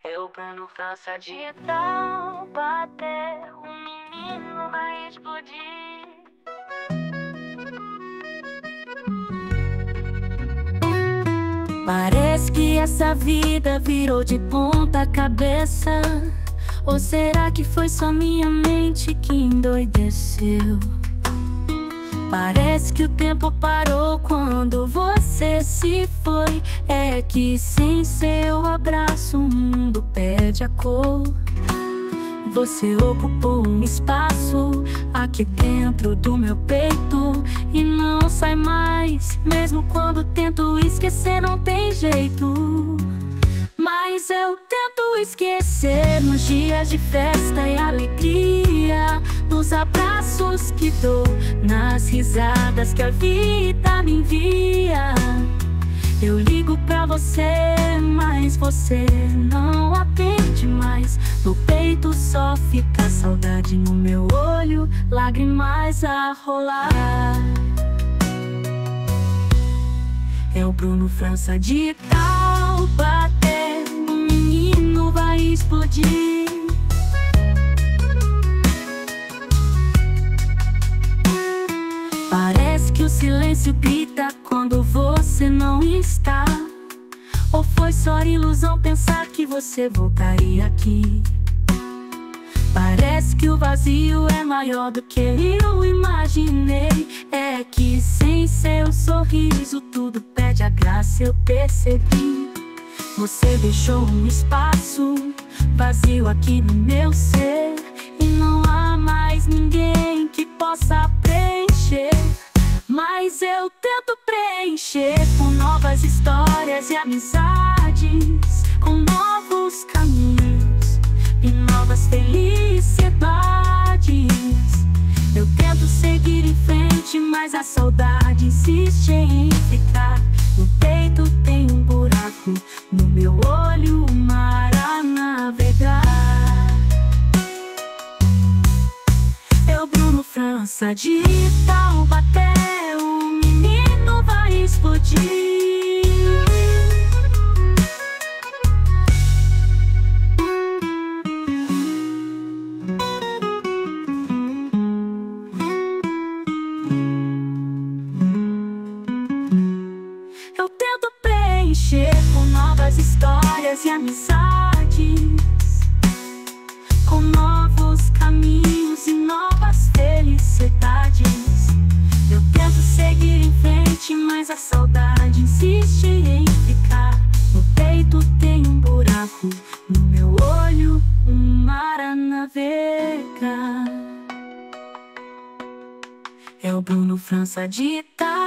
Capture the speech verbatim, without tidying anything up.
Eu Bruno França de tal bater, o menino vai explodir. Parece que essa vida virou de ponta cabeça. Ou será que foi só minha mente que endoideceu? Parece que o tempo parou quando você se foi. É que sem seu abraço o mundo perde a cor. Você ocupou um espaço aqui dentro do meu peito e não sai mais. Mesmo quando tento esquecer não tem jeito. Mas eu tento esquecer nos dias de festa e alegria, nos abraços que dou, nas risadas que a vida me envia. Eu ligo pra você, mas você não atende mais. No peito só fica saudade, no meu olho lágrimas a rolar. É o Bruno França de tal bater, o menino vai explodir. Parece que o silêncio grita quando você não está. Ou foi só ilusão pensar que você voltaria aqui? Parece que o vazio é maior do que eu imaginei. É que sem seu sorriso tudo perde a graça, eu percebi. Você deixou um espaço vazio aqui no meu ser, e não há mais ninguém que possa preencher. Mas eu tento preencher com novas histórias e amizades, com novos caminhos e novas felicidades. Eu tento seguir em frente, mas a saudade insiste em ficar. No peito tem um buraco, no meu olho o mar a navegar. Eu Bruno França de Taubaté, o menino vai explodir. Eu tento preencher com novas histórias e amizades, com novos caminhos e novas felicidades. Eu tento seguir em frente, mas a saudade insiste em ficar. No peito tem um buraco, no meu olho um mar a navegar. É o Bruno França de Ita